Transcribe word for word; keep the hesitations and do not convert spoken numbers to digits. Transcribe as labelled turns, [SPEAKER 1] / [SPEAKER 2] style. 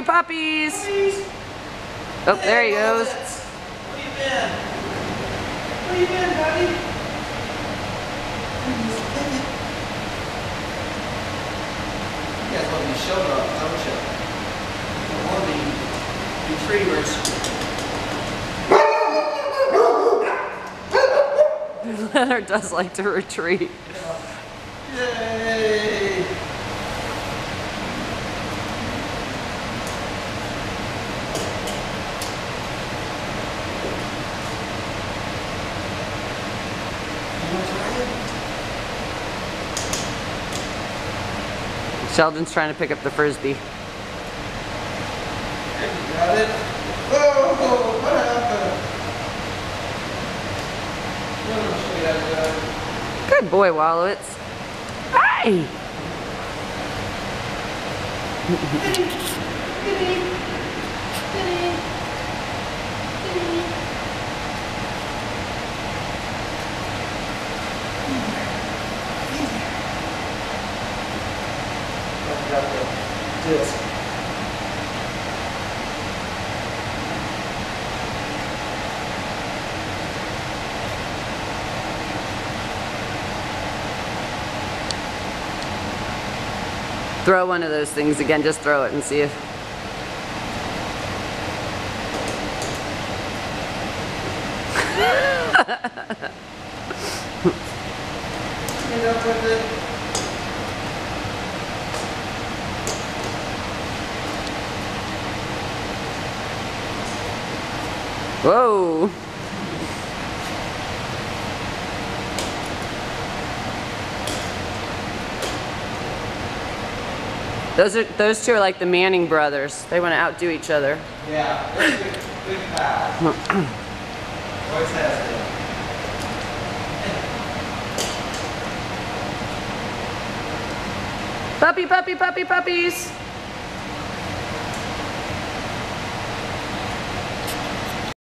[SPEAKER 1] puppy puppies.
[SPEAKER 2] Puppies.
[SPEAKER 1] Oh, there he goes.
[SPEAKER 2] Where you been? Where you been, buddy? You guys want to be showed off, don't you? You want to be retrievers.
[SPEAKER 1] Leonard does like to retreat.
[SPEAKER 2] Yay!
[SPEAKER 1] Sheldon's trying to pick up the frisbee.
[SPEAKER 2] You got it? Whoa! What happened? I'm gonna show you how to do it.
[SPEAKER 1] Good boy, Wallowitz. Hey!
[SPEAKER 2] Got the disc.
[SPEAKER 1] Throw one of those things again. Just throw it and see if...
[SPEAKER 2] End up with it.
[SPEAKER 1] Whoa! Those are those two are like the Manning brothers. They want to outdo each other.
[SPEAKER 2] Yeah, they're good, good pals. Always has been.
[SPEAKER 1] Puppy, puppy, puppy, puppies!